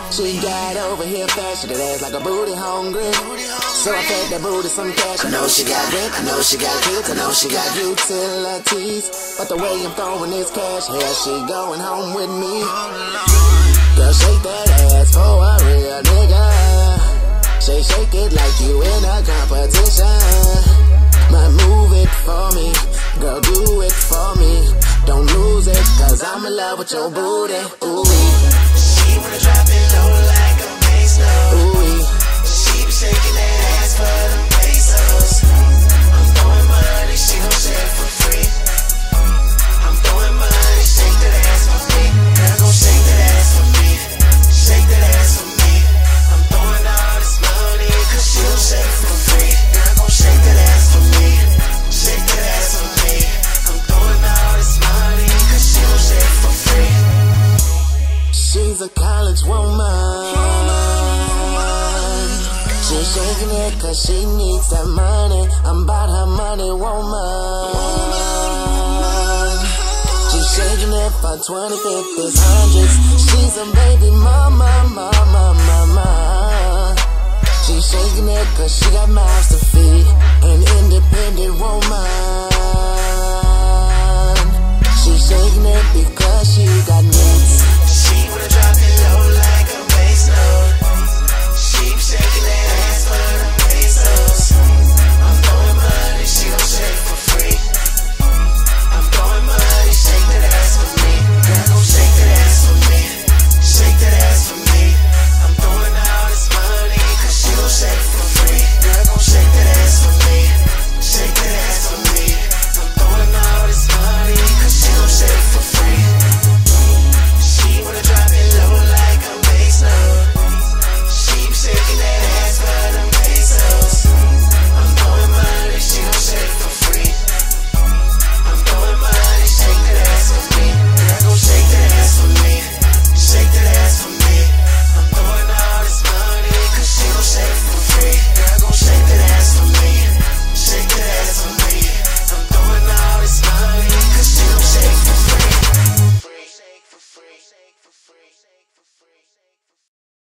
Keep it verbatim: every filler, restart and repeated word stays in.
She got over here fashion, that ass like a booty hungry. So I fed that booty some cash. I know she got rent, I know she got kids, I know she got utilities. But the way I'm throwing this cash, here she going home with me. Girl, shake that ass for a real nigga. Shake, shake it like you in a competition. But move it for me, girl, do it for me. Don't lose it, cause I'm in love with your booty. Ooh. She wanna drop it low like a bass note. Ooh. She be shaking that ass for the pesos. I'm throwing money, she gon' share for free. I'm throwing money, shake that ass for me. Girl, gon' shake that ass for me. Shake that ass for me. I'm throwing all this money, cause she gon' share for free. Girl, gon' shake that ass for me. Shake that ass for me. I'm throwing all this money, cause she gon' share for free. She's a college woman. She's shaking it cause she needs that money. I'm about her money, woman. She's shaking it for twenty, fifties, hundreds. She's a baby mama, mama, mama. She's shaking it cause she got mouths to feed. An independent woman.